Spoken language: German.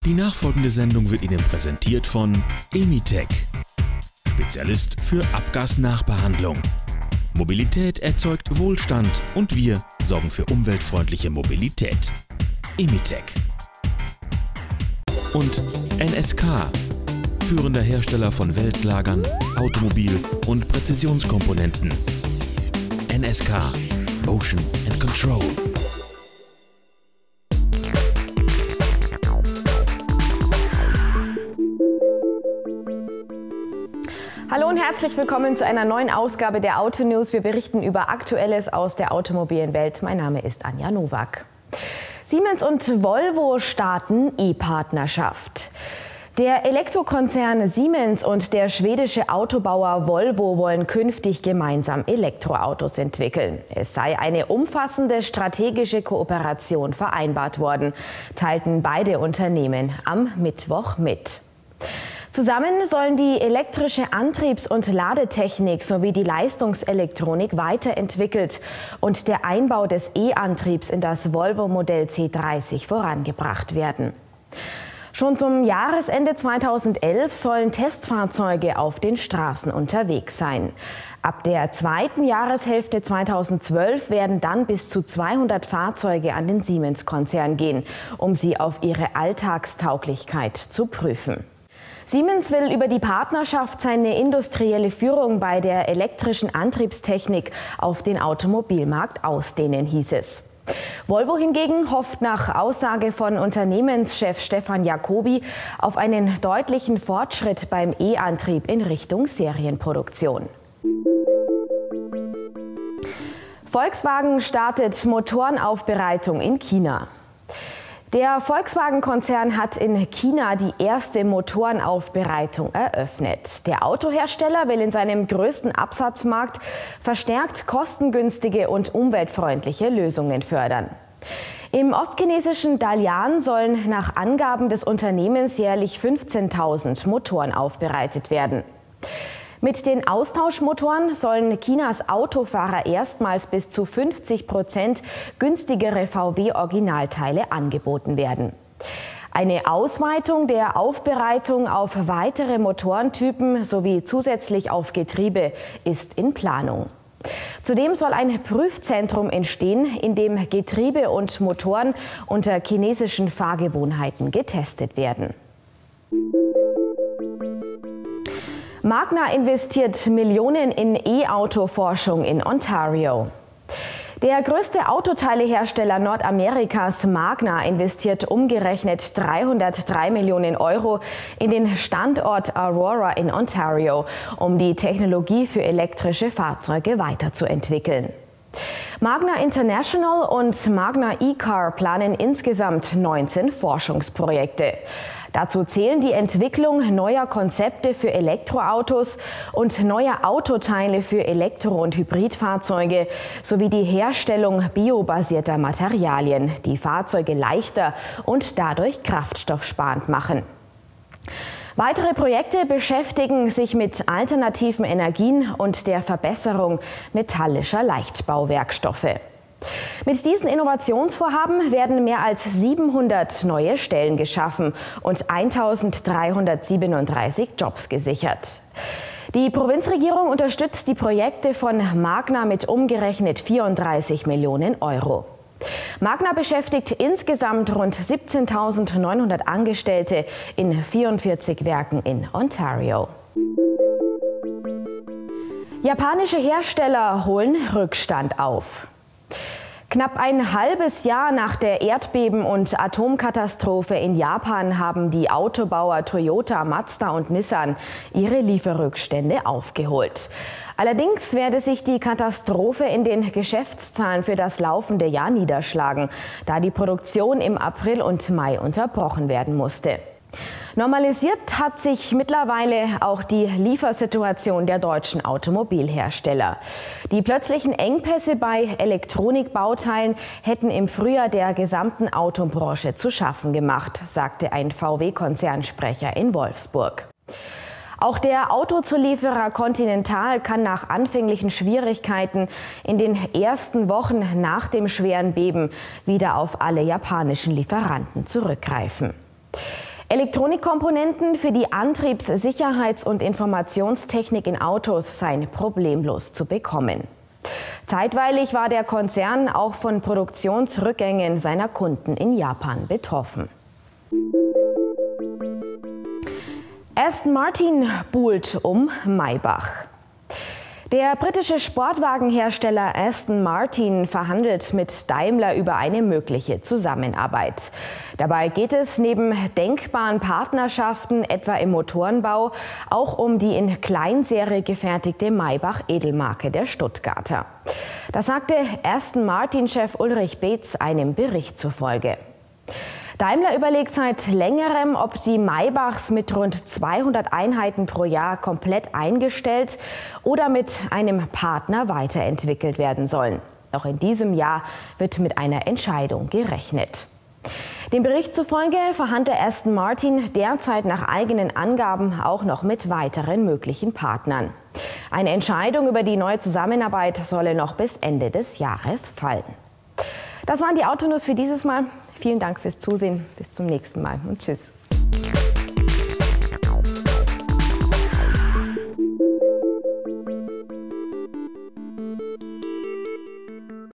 Die nachfolgende Sendung wird Ihnen präsentiert von Emitec, Spezialist für Abgasnachbehandlung. Mobilität erzeugt Wohlstand und wir sorgen für umweltfreundliche Mobilität. Emitec. Und NSK, führender Hersteller von Wälzlagern, Automobil- und Präzisionskomponenten. NSK, Motion and Control. Hallo und herzlich willkommen zu einer neuen Ausgabe der Auto News. Wir berichten über Aktuelles aus der automobilen Welt. Mein Name ist Anja Nowak. Siemens und Volvo starten E-Partnerschaft. Der Elektrokonzern Siemens und der schwedische Autobauer Volvo wollen künftig gemeinsam Elektroautos entwickeln. Es sei eine umfassende strategische Kooperation vereinbart worden, teilten beide Unternehmen am Mittwoch mit. Zusammen sollen die elektrische Antriebs- und Ladetechnik sowie die Leistungselektronik weiterentwickelt und der Einbau des E-Antriebs in das Volvo Modell C30 vorangebracht werden. Schon zum Jahresende 2011 sollen Testfahrzeuge auf den Straßen unterwegs sein. Ab der zweiten Jahreshälfte 2012 werden dann bis zu 200 Fahrzeuge an den Siemens-Konzern gehen, um sie auf ihre Alltagstauglichkeit zu prüfen. Siemens will über die Partnerschaft seine industrielle Führung bei der elektrischen Antriebstechnik auf den Automobilmarkt ausdehnen, hieß es. Volvo hingegen hofft nach Aussage von Unternehmenschef Stefan Jacobi auf einen deutlichen Fortschritt beim E-Antrieb in Richtung Serienproduktion. Volkswagen startet Motorenaufbereitung in China. Der Volkswagen-Konzern hat in China die erste Motorenaufbereitung eröffnet. Der Autohersteller will in seinem größten Absatzmarkt verstärkt kostengünstige und umweltfreundliche Lösungen fördern. Im ostchinesischen Dalian sollen nach Angaben des Unternehmens jährlich 15.000 Motoren aufbereitet werden. Mit den Austauschmotoren sollen Chinas Autofahrer erstmals bis zu 50% günstigere VW-Originalteile angeboten werden. Eine Ausweitung der Aufbereitung auf weitere Motorentypen sowie zusätzlich auf Getriebe ist in Planung. Zudem soll ein Prüfzentrum entstehen, in dem Getriebe und Motoren unter chinesischen Fahrgewohnheiten getestet werden. Magna investiert Millionen in E-Auto-Forschung in Ontario. Der größte Autoteilehersteller Nordamerikas, Magna, investiert umgerechnet 303 Millionen Euro in den Standort Aurora in Ontario, um die Technologie für elektrische Fahrzeuge weiterzuentwickeln. Magna International und Magna E-Car planen insgesamt 19 Forschungsprojekte. Dazu zählen die Entwicklung neuer Konzepte für Elektroautos und neuer Autoteile für Elektro- und Hybridfahrzeuge sowie die Herstellung biobasierter Materialien, die Fahrzeuge leichter und dadurch kraftstoffsparend machen. Weitere Projekte beschäftigen sich mit alternativen Energien und der Verbesserung metallischer Leichtbauwerkstoffe. Mit diesen Innovationsvorhaben werden mehr als 700 neue Stellen geschaffen und 1.337 Jobs gesichert. Die Provinzregierung unterstützt die Projekte von Magna mit umgerechnet 34 Millionen Euro. Magna beschäftigt insgesamt rund 17.900 Angestellte in 44 Werken in Ontario. Japanische Hersteller holen Rückstand auf. Knapp ein halbes Jahr nach der Erdbeben- und Atomkatastrophe in Japan haben die Autobauer Toyota, Mazda und Nissan ihre Lieferrückstände aufgeholt. Allerdings werde sich die Katastrophe in den Geschäftszahlen für das laufende Jahr niederschlagen, da die Produktion im April und Mai unterbrochen werden musste. Normalisiert hat sich mittlerweile auch die Liefersituation der deutschen Automobilhersteller. Die plötzlichen Engpässe bei Elektronikbauteilen hätten im Frühjahr der gesamten Autobranche zu schaffen gemacht, sagte ein VW-Konzernsprecher in Wolfsburg. Auch der Autozulieferer Continental kann nach anfänglichen Schwierigkeiten in den ersten Wochen nach dem schweren Beben wieder auf alle japanischen Lieferanten zurückgreifen. Elektronikkomponenten für die Antriebs-, Sicherheits- und Informationstechnik in Autos seien problemlos zu bekommen. Zeitweilig war der Konzern auch von Produktionsrückgängen seiner Kunden in Japan betroffen. Aston Martin buhlt um Maybach. Der britische Sportwagenhersteller Aston Martin verhandelt mit Daimler über eine mögliche Zusammenarbeit. Dabei geht es neben denkbaren Partnerschaften, etwa im Motorenbau, auch um die in Kleinserie gefertigte Maybach-Edelmarke der Stuttgarter. Das sagte Aston Martin-Chef Ulrich Beetz einem Bericht zufolge. Daimler überlegt seit längerem, ob die Maybachs mit rund 200 Einheiten pro Jahr komplett eingestellt oder mit einem Partner weiterentwickelt werden sollen. Noch in diesem Jahr wird mit einer Entscheidung gerechnet. Dem Bericht zufolge verhandelt Aston Martin derzeit nach eigenen Angaben auch noch mit weiteren möglichen Partnern. Eine Entscheidung über die neue Zusammenarbeit solle noch bis Ende des Jahres fallen. Das waren die Autonews für dieses Mal. Vielen Dank fürs Zusehen. Bis zum nächsten Mal und tschüss.